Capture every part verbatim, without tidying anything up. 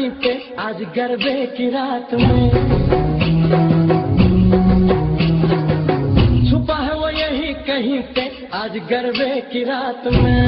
जमीन पे आज गरबे की रात में, छुपा है वो यही कहीं पे आज गरबे की रात में।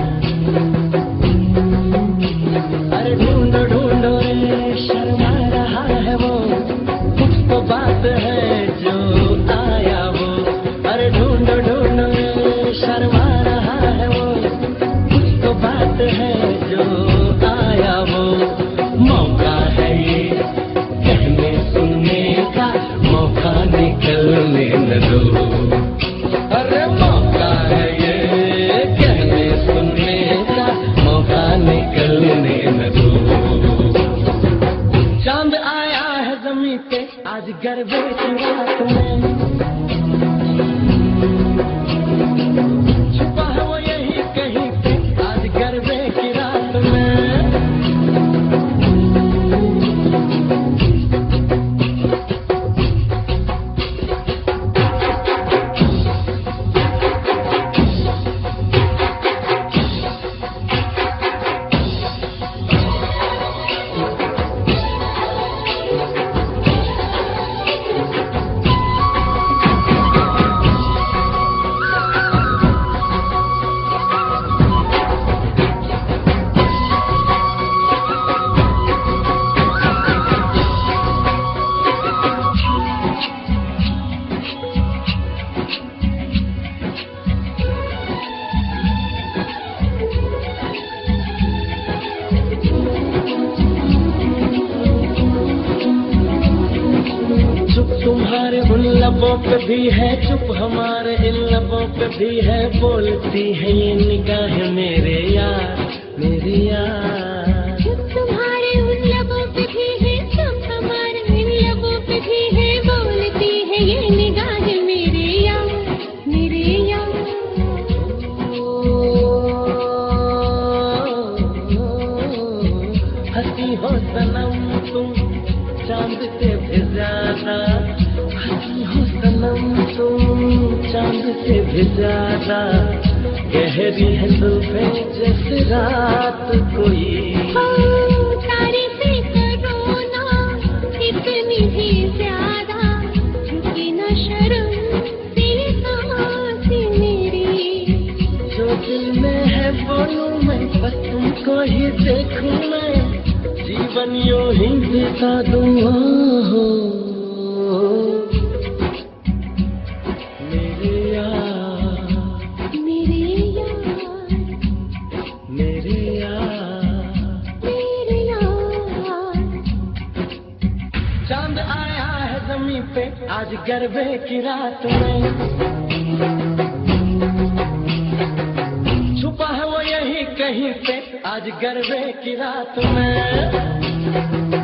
अरे ढूंढो ढूंढो रे शर्मा रहा है वो, कुछ तो बात है जो आया वो। अरे ढूंढो ढूंढो रे शर्मा रहा है वो, कुछ तो बात है जो आया वो। मौका है ये कहने सुनने का, मौका निकलने न दो। अरे मौका है ये कहने सुनने का, मौका निकलने न दो। चांद आया है जमीन पे आज गरबे की रात में, छुपा है वो यही कहीं पे आज गरबे की रात में। तुम्हारे उन लबों पे भी है चुप, हमारे इन लबों पे भी है बोलती है ये निगाहें मेरे यार मेरे यार। तुम्हारे उन लबों पे भी है चुप, हमारे इन लबों पे भी है बोलती है ये निगाहें मेरे यार मेरे यार। हंसी हो सनम तुम चांद से भी ज्यादा, हंसी हो सनम तुम चांद से भी ज्यादा। गहरी है जुल्फें जैसे रात कोई, तारीफ करो ना इतनी भी ज्यादा, झुकी न शर्म से सांसें मेरी। जो दिल में है बोलूं मैं, बस तुमको ही देखूं मैं, जीवन यूं ही बिता दूं। हो मेरे यार मेरे यार मेरे यार मेरे यार। चांद आया है जमीन पे आज गरबे की रात में, छुपा है वो यही कहीं पे आज गरबे की रात में।